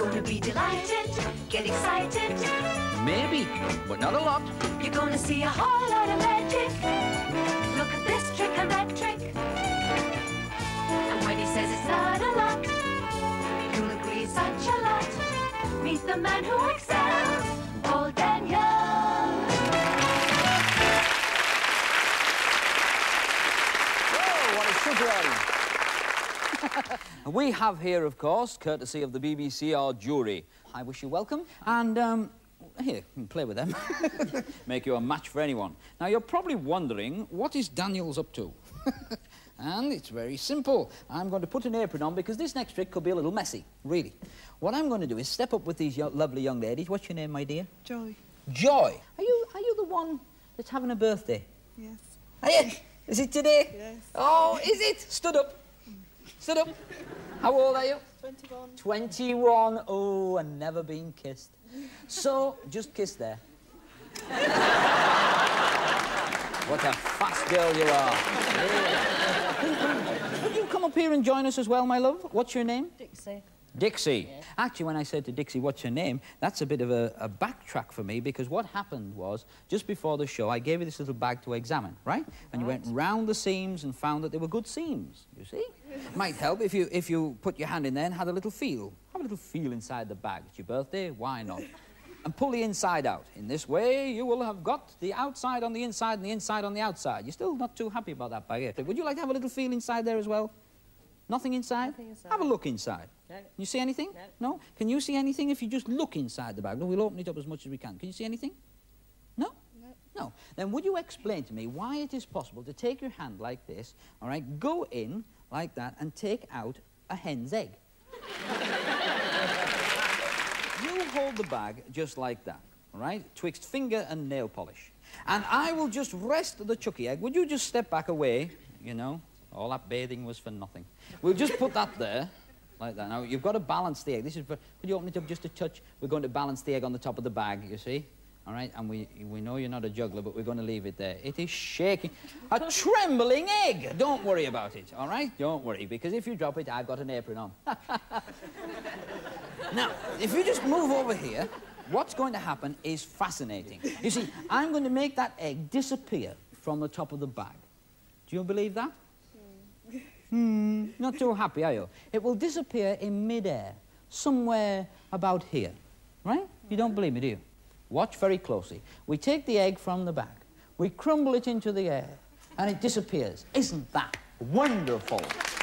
gonna be delighted, get excited. Maybe, but not a lot. You're gonna see a whole lot of magic. Look at this trick and that trick. And when he says it's not a lot, you'll agree it's such a lot. Meet the man who excels, old and young. Oh, what a super audience. We have here, of course, courtesy of the BBC, our jury. I wish you welcome, and here, play with them. Make you a match for anyone. Now, you're probably wondering, what is Daniel's up to? And it's very simple. I'm going to put an apron on because this next trick could be a little messy, really. What I'm going to do is step up with these lovely young ladies. What's your name, my dear? Joy. Joy. Are you the one that's having a birthday? Yes. Are you? Is it today? Yes. Oh, is it? Stood up. Stood up. How old are you? 21. 21. Oh, and never been kissed. So, just kiss there. What a fast girl you are. Yeah. Would you come up here and join us as well, my love? What's your name? Dixie. Dixie. Yeah. Actually, when I said to Dixie, what's your name, that's a bit of a backtrack for me, because what happened was, just before the show, I gave you this little bag to examine, right? And you went round the seams and found that they were good seams, you see? Might help if you put your hand in there and had a little feel. Have a little feel inside the bag. It's your birthday, why not? And pull the inside out. In this way, you will have got the outside on the inside and the inside on the outside. You're still not too happy about that bag, would you like to have a little feel inside there as well? Nothing inside? Nothing inside. Have a look inside. No. You see anything? No. No? Can you see anything if you just look inside the bag? No, we'll open it up as much as we can. Can you see anything? No? No. No. Then would you explain to me why it is possible to take your hand like this, all right, go in like that and take out a hen's egg? You hold the bag just like that, all right, twixt finger and nail polish. And I will just rest the chucky egg. Would you just step back away, you know? All that bathing was for nothing. We'll just put that there, like that. Now, you've got to balance the egg. This is for... Could you open it up just a touch? We're going to balance the egg on the top of the bag, you see? All right? And we know you're not a juggler, but we're going to leave it there. It is shaking. A trembling egg! Don't worry about it, all right? Don't worry, because if you drop it, I've got an apron on. Now, if you just move over here, what's going to happen is fascinating. You see, I'm going to make that egg disappear from the top of the bag. Do you believe that? Not too happy, are you? It will disappear in mid-air, somewhere about here, right? You don't believe me, do you? Watch very closely. We take the egg from the bag, we crumble it into the air, and it disappears. Isn't that wonderful?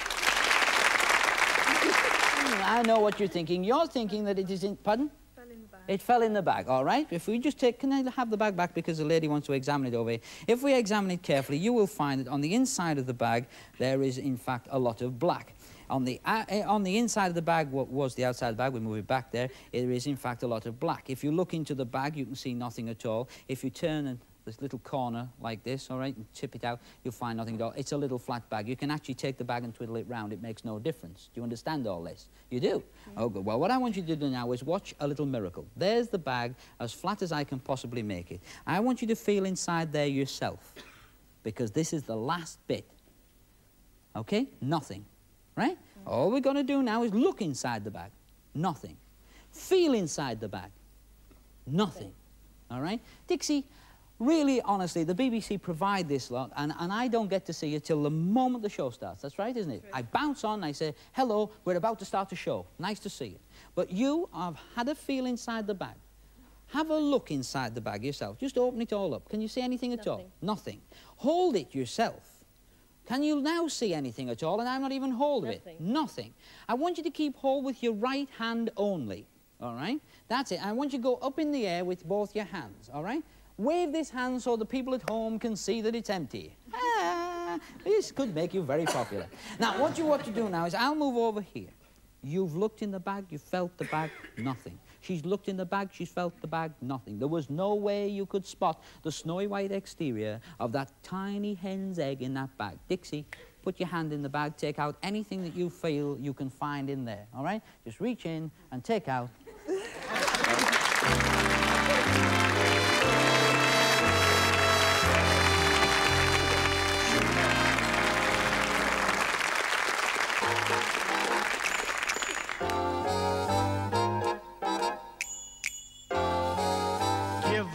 I know what you're thinking. You're thinking that it is in... Pardon? Fell in the bag. It fell in the bag, all right? If we just take... Can I have the bag back because the lady wants to examine it over here? If we examine it carefully, you will find that on the inside of the bag, there is, in fact, a lot of black. On the inside of the bag, what was the outside of the bag, we move it back there, there is, in fact, a lot of black. If you look into the bag, you can see nothing at all. If you turn this little corner like this, all right, and tip it out, you'll find nothing at all. It's a little flat bag. You can actually take the bag and twiddle it round. It makes no difference. Do you understand all this? You do? Oh, good. Well, what I want you to do now is watch a little miracle. There's the bag, as flat as I can possibly make it. I want you to feel inside there yourself, because this is the last bit. Okay? Nothing. Right? All we're going to do now is look inside the bag. Nothing. Feel inside the bag. Nothing. All right? Dixie, really, honestly, the BBC provide this lot, and I don't get to see it till the moment the show starts. That's right, isn't it? I bounce on, I say, hello, we're about to start the show. Nice to see you. But you have had a feel inside the bag. Have a look inside the bag yourself. Just open it all up. Can you see anything at all? Nothing. Hold it yourself. Can you now see anything at all? And I'm not even hold of it. Nothing. I want you to keep hold with your right hand only, all right? That's it. I want you to go up in the air with both your hands, all right? Wave this hand so the people at home can see that it's empty. This could make you very popular. Now, what you want to do now is I'll move over here. You've looked in the bag, you felt the bag, nothing. She's looked in the bag, she's felt the bag, nothing. There was no way you could spot the snowy white exterior of that tiny hen's egg in that bag. Dixie, put your hand in the bag, take out anything that you feel you can find in there, all right? Just reach in and take out.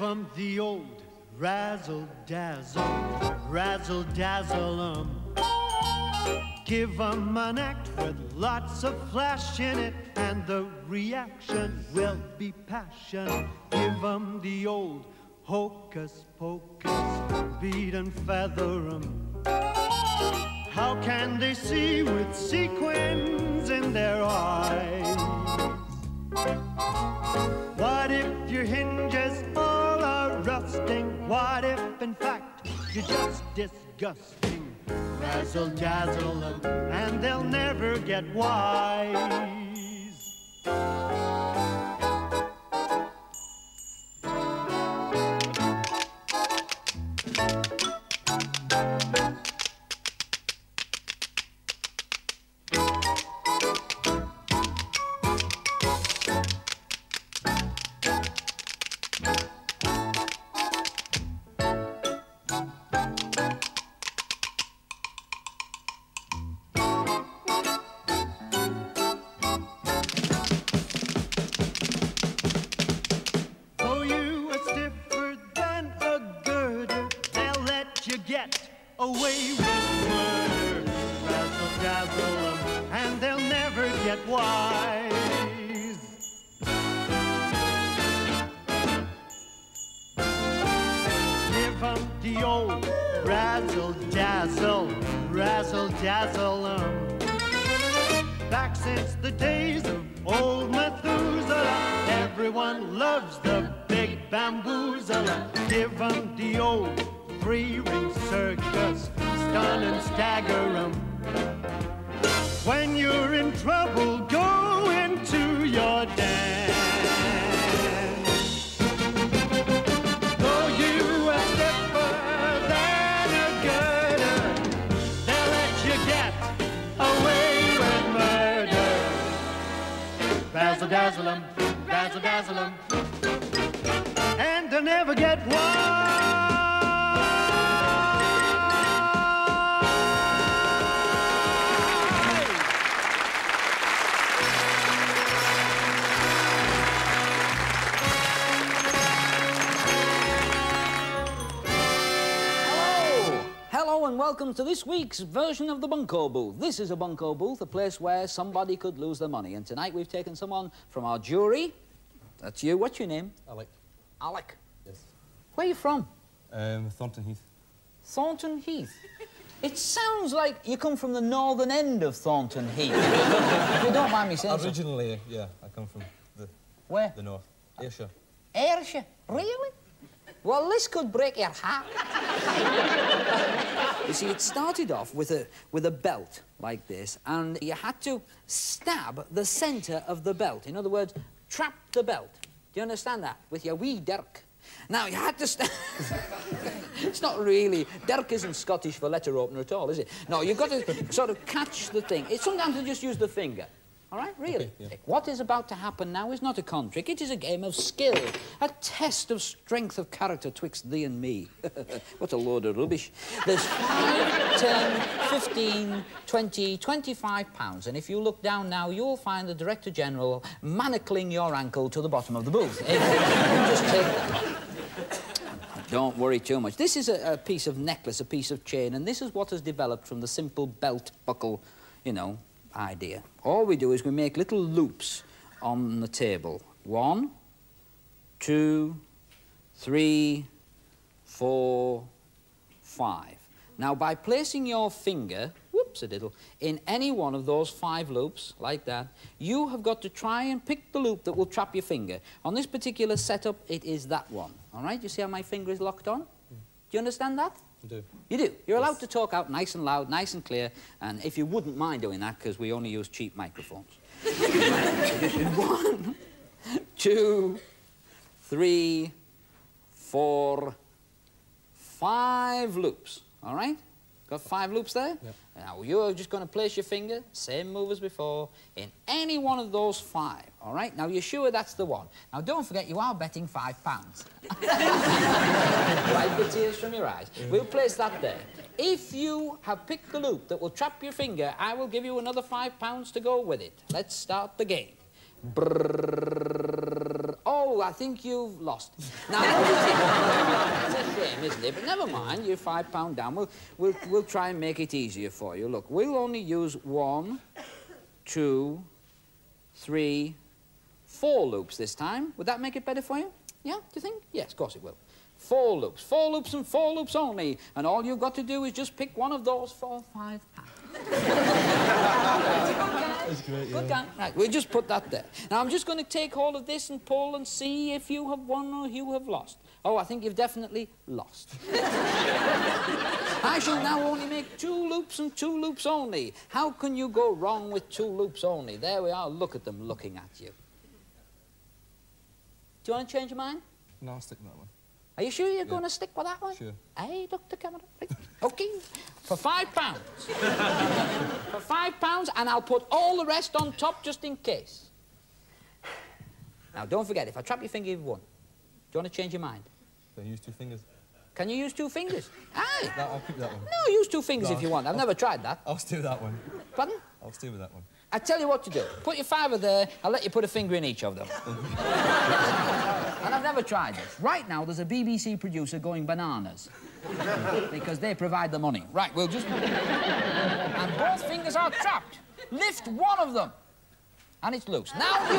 'em the old razzle-dazzle, razzle-dazzle 'em. Give 'em an act with lots of flash in it, and the reaction will be passion. Give 'em the old hocus-pocus, beat and feather 'em. How can they see with sequins in their eyes? What if your hinges all are rusting? What if, in fact, you're just disgusting? Razzle-dazzle 'em, and they'll never get wise. Away with murder, razzle-dazzle 'em, and they'll never get wise. Give 'em the old razzle-dazzle, razzle-dazzle 'em. Back since the days of old Methuselah, everyone loves the big bamboozler. Give 'em the old three-ring circus, stun and stagger 'em. When you're in trouble, go into your dance. Though you a stiffer than a girder, they'll let you get away with murder. Razzle-dazzle 'em, razzle-dazzle 'em, and they'll never get wise. Hello and welcome to this week's version of the Bunko Booth. This is a Bunko Booth, a place where somebody could lose their money. And tonight we've taken someone from our jury. That's you. What's your name? Alec. Alec. Yes. Where are you from? Thornton Heath. Thornton Heath. It sounds like you come from the northern end of Thornton Heath. If you don't mind me saying so. Originally, yeah, I come from the... Where? The north. Ayrshire. Ayrshire? Really? Well, this could break your heart. You see, it started off with a belt like this, and you had to stab the centre of the belt. In other words, trap the belt. Do you understand that? With your wee dirk. Now, you had to stab... It's not really... Dirk isn't Scottish for letter opener at all, is it? No, you've got to sort of catch the thing. It's sometimes you just use the finger. All right, really? Okay, yeah. What is about to happen now is not a con trick, it is a game of skill, a test of strength of character twixt thee and me. What a load of rubbish. There's 5, 10, 15, 20, 25 pounds, and if you look down now, you'll find the Director General manacling your ankle to the bottom of the booth. You just take that. Don't worry too much. This is a piece of necklace, a piece of chain, and this is what has developed from the simple belt buckle, you know, idea. All we do is we make little loops on the table. 1, 2, 3, 4, 5. Now, by placing your finger, whoops-a-diddle, in any one of those 5 loops, like that, you have got to try and pick the loop that will trap your finger. On this particular setup, it is that one. All right? You see how my finger is locked on? Do you understand that? I do. You do? You're allowed to talk out nice and loud, nice and clear, and if you wouldn't mind doing that, because we only use cheap microphones. 1, 2, 3, 4, 5 loops. All right? Got 5 loops there? Yep. Now, you're just going to place your finger, same move as before, in any one of those 5. All right? Now, you're sure that's the one. Now, don't forget, you are betting £5. Wipe the tears from your eyes. We'll place that there. If you have picked the loop that will trap your finger, I will give you another £5 to go with it. Let's start the game. Brrr. Oh, Oh, I think you've lost. Now, it's a shame, isn't it? But never mind, you're £5 down. We'll try and make it easier for you. Look, we'll only use 1, 2, 3, 4 loops this time. Would that make it better for you? Yeah, do you think? Yes, of course it will. 4 loops and 4 loops only. And all you've got to do is just pick one of those for £5. That's great, Good guy. Right, we'll just put that there. Now, I'm just going to take hold of this and pull and see if you have won or you have lost. Oh, I think you've definitely lost. I shall now only make 2 loops and 2 loops only. How can you go wrong with 2 loops only? There we are. Look at them looking at you. Do you want to change your mind? No, I'll stick with that one. Are you sure you're going to stick with that one? Sure. Hey, look the camera. Right. OK, for £5. For £5, and I'll put all the rest on top just in case. Now, don't forget, if I trap your finger, you've won. Do you want to change your mind? Then use 2 fingers. Can you use 2 fingers? Aye. No, I'll keep that one. No, use 2 fingers No, if you want. I've never tried that. I'll stay with that one. Pardon? I'll stay with that one. I tell you what to do. Put your fiver there. I'll let you put a finger in each of them. And I've never tried this. Right now, there's a BBC producer going bananas. Because they provide the money. Right, we'll just... And both fingers are trapped. Lift one of them. And it's loose. Now you...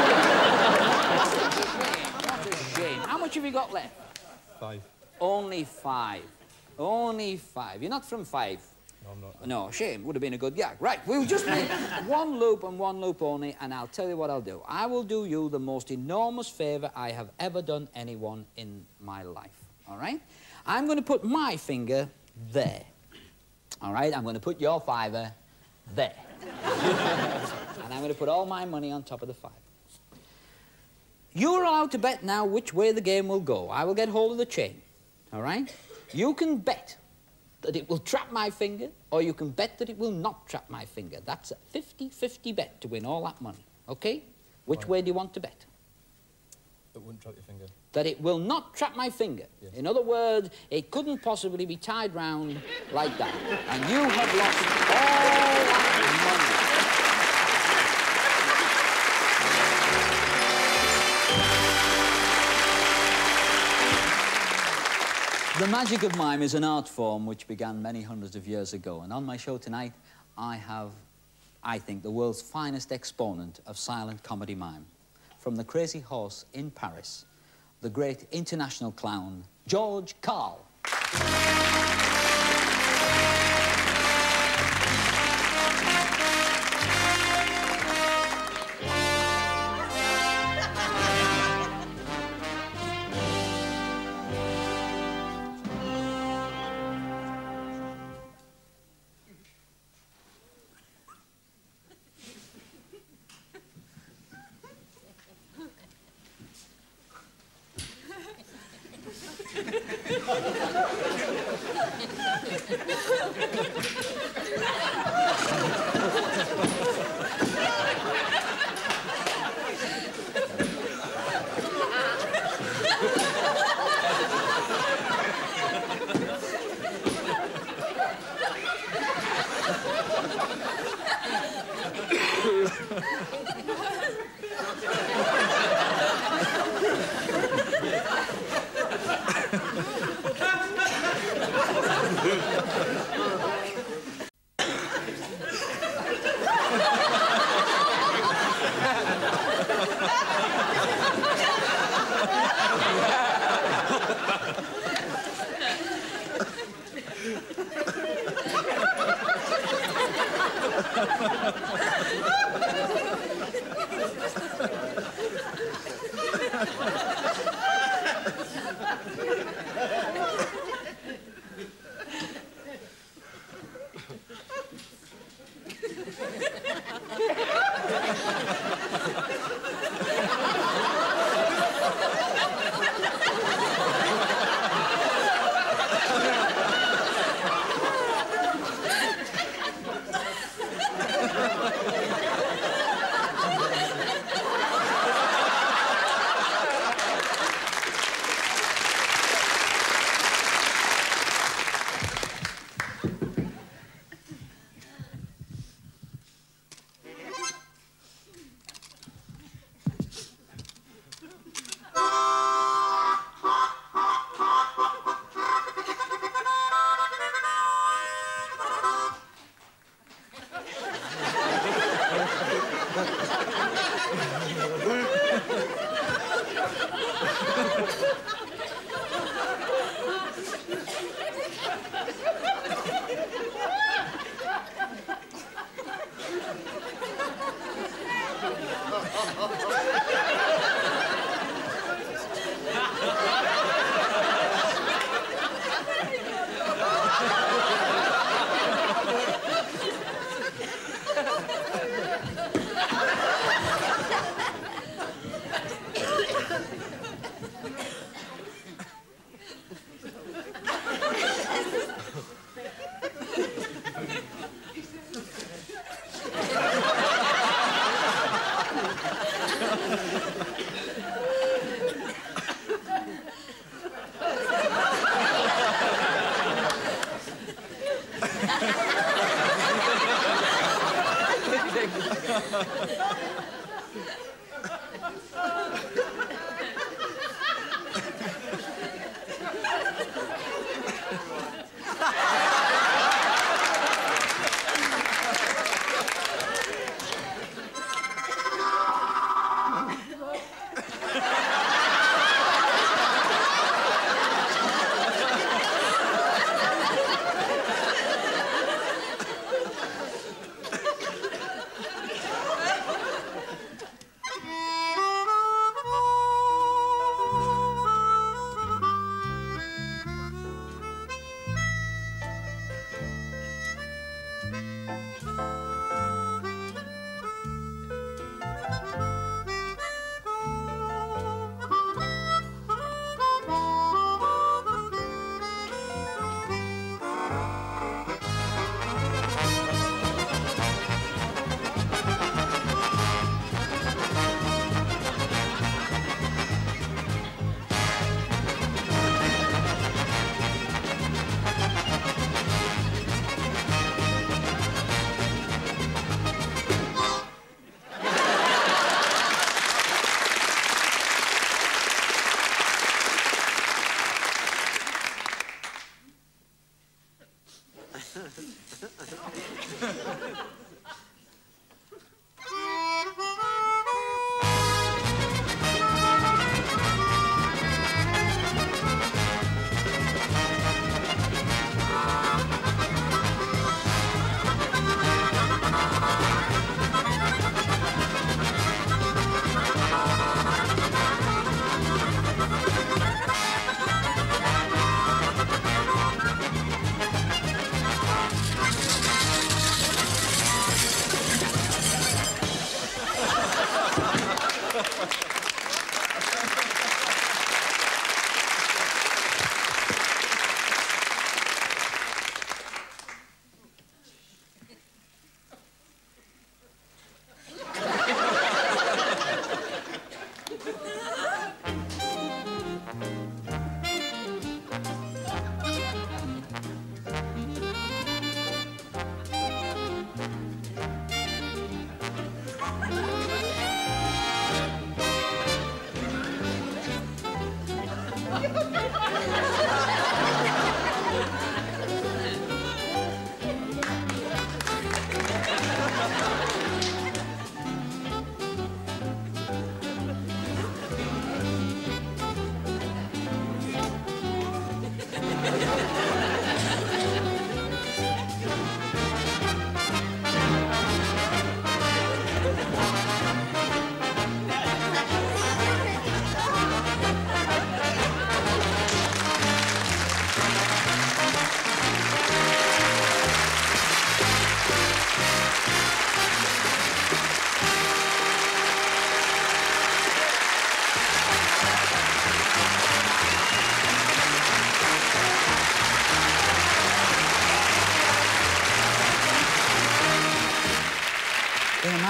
What a shame. How much have you got left? 5. Only 5. Only 5. You're not from 5. No, I'm not. No, shame. Would have been a good gag. Right, we'll just make 1 loop and 1 loop only, and I'll tell you what I'll do. I will do you the most enormous favour I have ever done anyone in my life, all right? I'm going to put my finger there, all right? I'm going to put your fiver there. And I'm going to put all my money on top of the 5. You're allowed to bet now which way the game will go. I will get hold of the chain, all right? You can bet that it will trap my finger, or you can bet that it will not trap my finger. That's a 50-50 bet to win all that money, OK? Which way do you want to bet? It wouldn't trap your finger. That it will not trap my finger. Yes. In other words, it couldn't possibly be tied round like that. And you have lost all that money. The magic of mime is an art form which began many hundreds of years ago. And on my show tonight, I have, I think, the world's finest exponent of silent comedy mime. From the Crazy Horse in Paris, the great international clown, George Carl.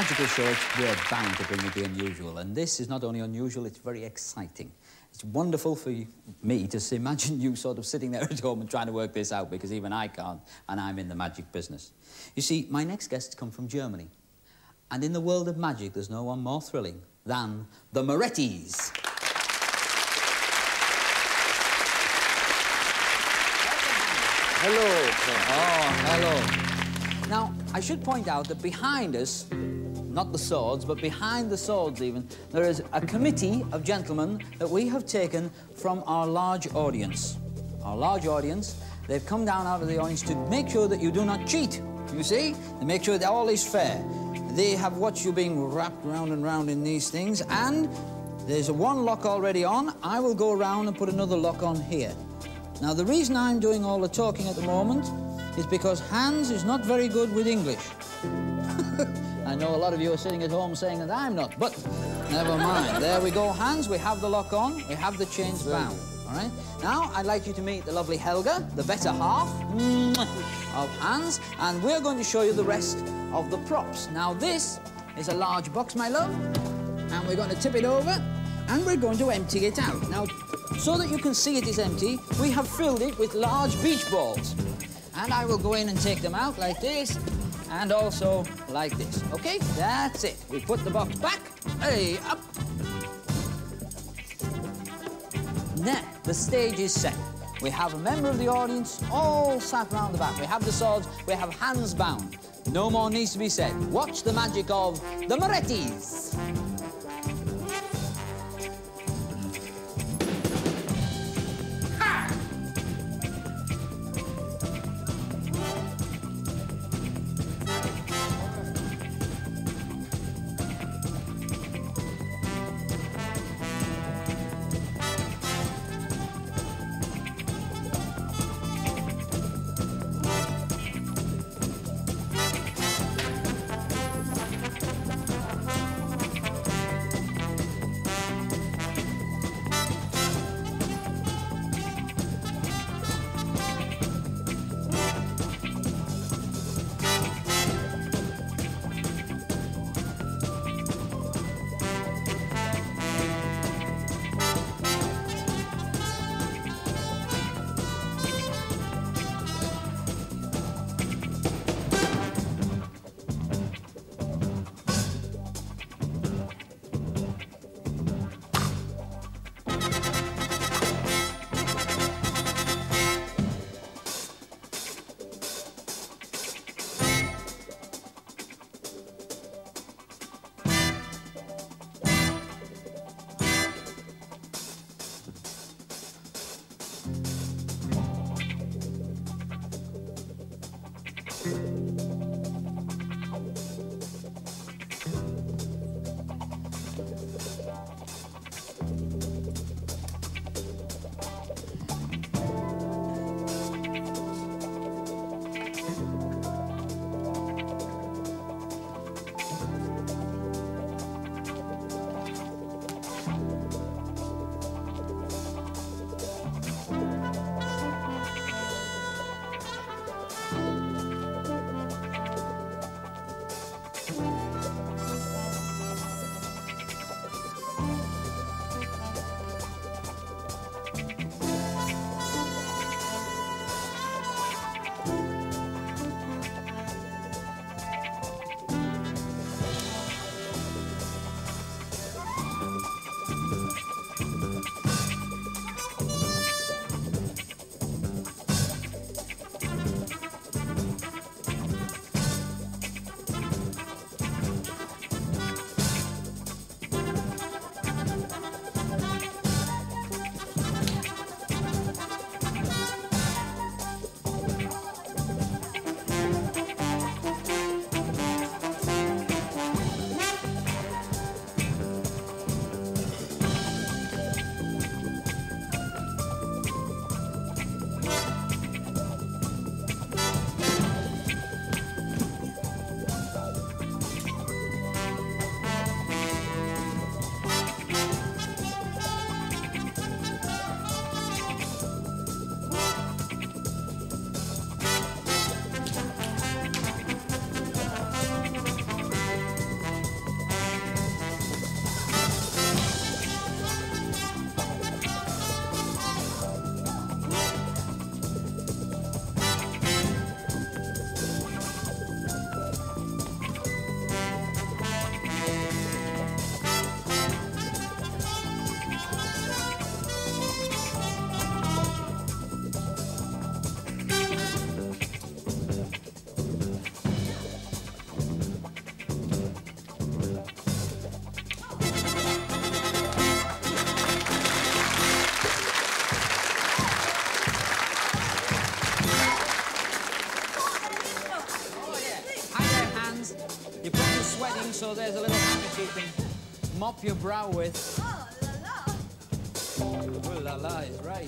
magical show, we're bound to bring you the unusual. And this is not only unusual, it's very exciting. It's wonderful for me to imagine you sort of sitting there at home and trying to work this out, because even I can't, and I'm in the magic business. You see, my next guests come from Germany. And in the world of magic, there's no one more thrilling than the Morettis. Hello. Oh, hello. Now, I should point out that behind us, not the swords, but behind the swords even, there is a committee of gentlemen that we have taken from our large audience. Our large audience, they've come down out of the audience to make sure that you do not cheat, you see? To make sure that all is fair. They have watched you being wrapped round and round in these things, and there's one lock already on. I will go around and put another lock on here. Now, the reason I'm doing all the talking at the moment is because Hans is not very good with English. I know a lot of you are sitting at home saying that I'm not, but never mind. There we go, Hans. We have the lock on. We have the chains bound. All right? Now, I'd like you to meet the lovely Helga, the better half of Hans, and we're going to show you the rest of the props. Now, this is a large box, my love, and we're going to tip it over, and we're going to empty it out. Now, so that you can see it is empty, we have filled it with large beach balls. And I will go in and take them out like this, and also like this. Okay, that's it. We put the box back. Hey, up. Now, the stage is set. We have a member of the audience all sat round the back. We have the swords, we have hands bound. No more needs to be said. Watch the magic of the Morettis. can mop your brow with. Oh, la la. Oh, la la is right.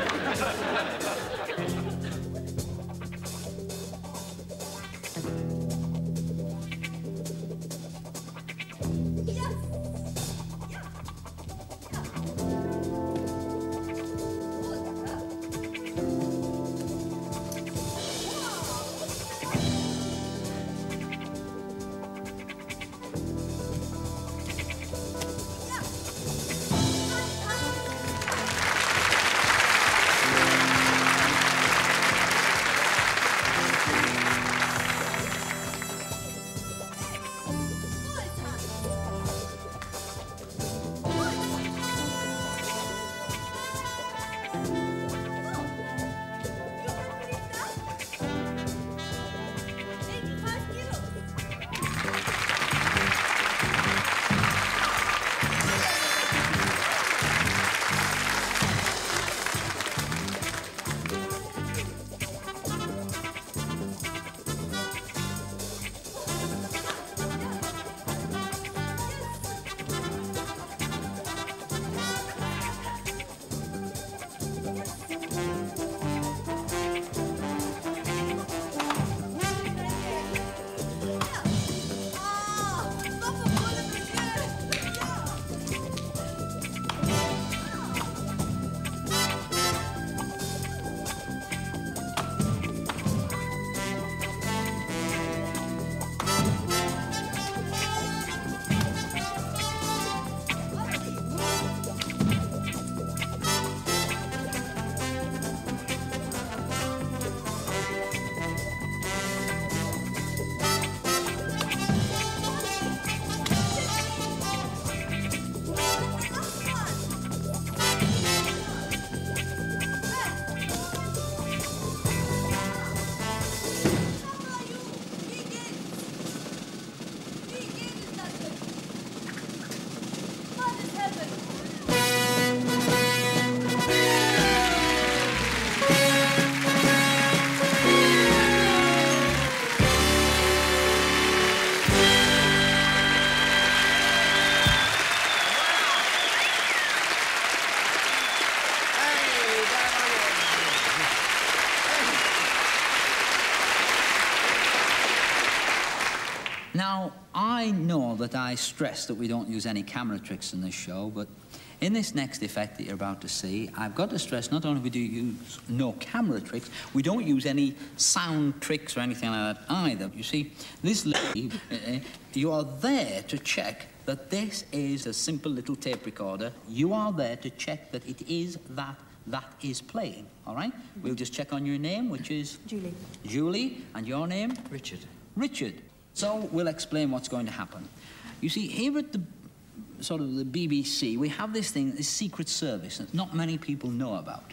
Now, I know that I stress that we don't use any camera tricks in this show, but in this next effect that you're about to see, I've got to stress not only do we use no camera tricks, we don't use any sound tricks or anything like that either. You see, this lady, you are there to check that this is a simple little tape recorder. You are there to check that it is that is playing, all right? We'll just check on your name, which is? Julie. Julie, and your name? Richard. Richard. So we'll explain what's going to happen. You see, here at the sort of the BBC, we have this thing, this secret service that not many people know about.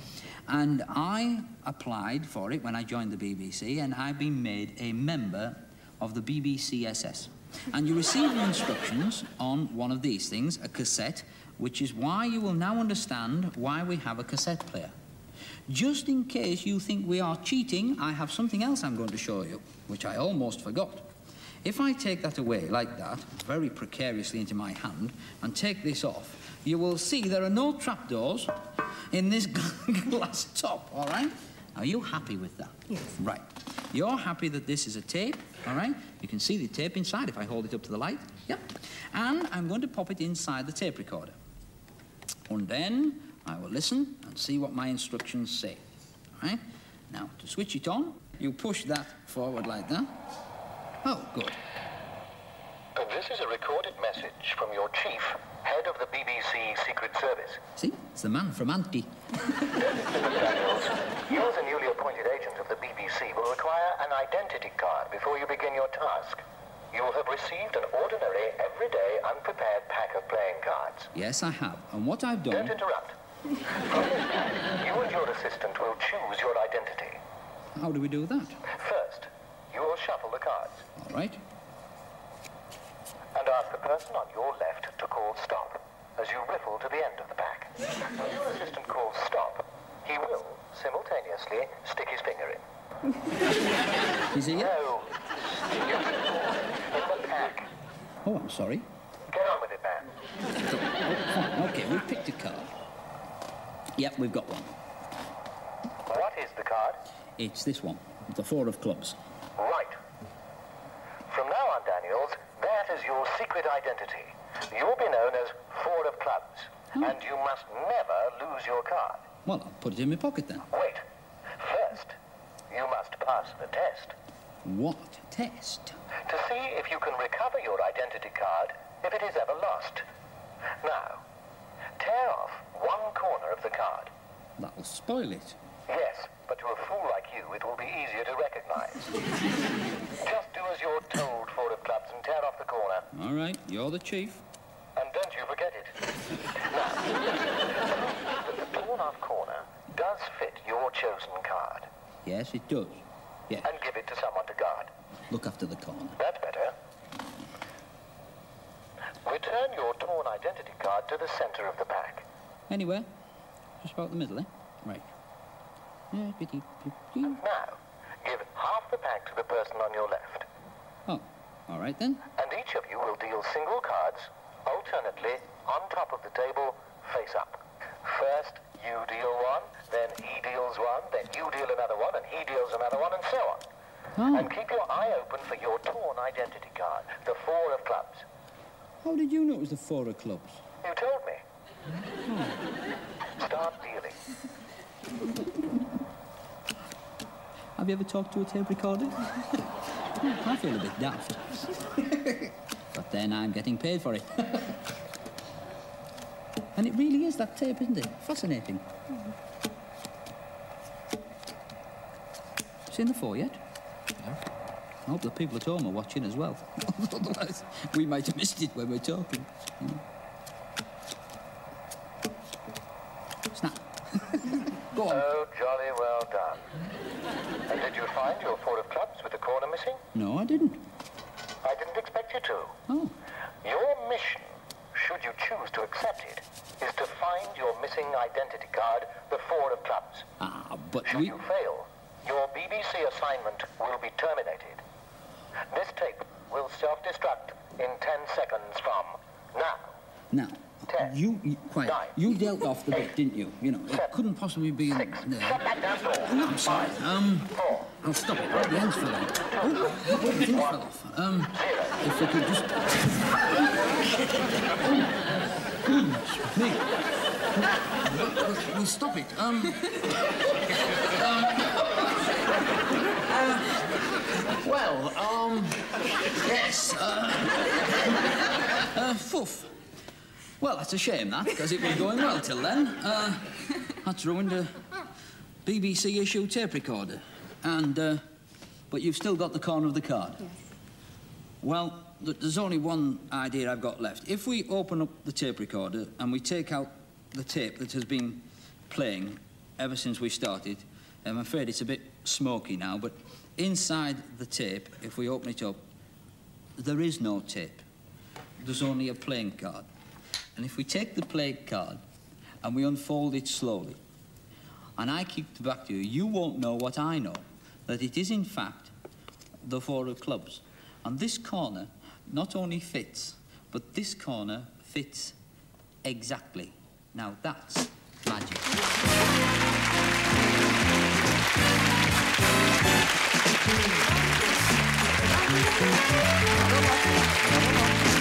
And I applied for it when I joined the BBC, and I've been made a member of the BBC SS. And you receive instructions on one of these things, a cassette, which is why you will now understand why we have a cassette player. Just in case you think we are cheating, I have something else I'm going to show you, which I almost forgot. If I take that away like that, very precariously into my hand, and take this off, you will see there are no trapdoors in this glass top, all right? Are you happy with that? Yes. Right. You're happy that this is a tape, all right? You can see the tape inside if I hold it up to the light. Yep. And I'm going to pop it inside the tape recorder. And then I will listen and see what my instructions say, all right? Now, to switch it on, you push that forward like that. Oh, good. This is a recorded message from your chief, head of the BBC Secret Service. See? It's the man from Auntie. Mr. Daniels, you as a newly appointed agent of the BBC will require an identity card before you begin your task. You will have received an ordinary, everyday, unprepared pack of playing cards. Yes, I have. And what I've done... Don't interrupt. From this pack, you and your assistant will choose your identity. How do we do that? First, you will shuffle the cards. All right. And ask the person on your left to call stop as you riffle to the end of the pack. When your assistant calls stop, he will simultaneously stick his finger in. Is he? No. In the pack. Oh, I'm sorry. have picked a card. Yep, we've got one. What is the card? It's this one, the 4 of clubs. Right. From now on, Daniels, that is your secret identity. You'll be known as 4 of clubs, and you must never lose your card. Well, I'll put it in my pocket then. Wait. First, you must pass the test. What test? To see if you can recover your identity card if it is ever lost. Now, tear off one corner of the card. That'll spoil it. Yes, but to a fool like you, it will be easier to recognize. Just do as you're told, 4 of clubs, and tear off the corner. All right, you're the chief. And don't you forget it. Now, believe that the torn-off corner does fit your chosen card. Yes, it does. Yeah. And give it to someone to guard. Look after the corner. That's better. Return your torn identity card to the center of the pack. Anywhere? Just about the middle, eh? Right. Now, give half the pack to the person on your left. Oh, all right then. And each of you will deal single cards, alternately, on top of the table, face up. First, you deal one, then he deals one, then you deal another one, and he deals another one, and so on. Oh. And keep your eye open for your torn identity card, the 4 of clubs. How did you know it was the 4 of clubs? You told me. Start dealing. Have you ever talked to a tape recorder? I feel a bit daft. But then I'm getting paid for it. And it really is that tape, isn't it? Fascinating. Seen the 4 yet? No. I hope the people at home are watching as well. Otherwise, we might have missed it when we're talking. Snap. Go on. Oh, jolly well done. And did you find your 4 of clubs with the corner missing? No, I didn't. I didn't expect you to. Oh. Your mission, should you choose to accept it, is to find your missing identity card, the 4 of clubs. Ah, but Should you fail, your BBC assignment will be terminated. This tape will self-destruct in 10 seconds from now. Now, 10, you quiet. 9, You dealt off the bit, 8, didn't you? You know, it 7, couldn't possibly be in 6, there. shut that down door. Oh, I'm sorry. 4, I'll stop it. The ends fell off. Oh, the thing fell off. If we could just... Goodness me. We'll stop it. Yes. Foof. Well, that's a shame, that, because it was going well till then. That's ruined a BBC issue tape recorder. And, but you've still got the corner of the card. Yes. Well, there's only one idea I've got left. If we open up the tape recorder and we take out the tape that has been playing ever since we started, I'm afraid it's a bit smoky now, but inside the tape, if we open it up, there is no tape. There's only a playing card. And if we take the playing card and we unfold it slowly, and I keep it back to you, you won't know what I know, that it is in fact the 4 of clubs. And this corner not only fits, but this corner fits exactly. Now that's magic.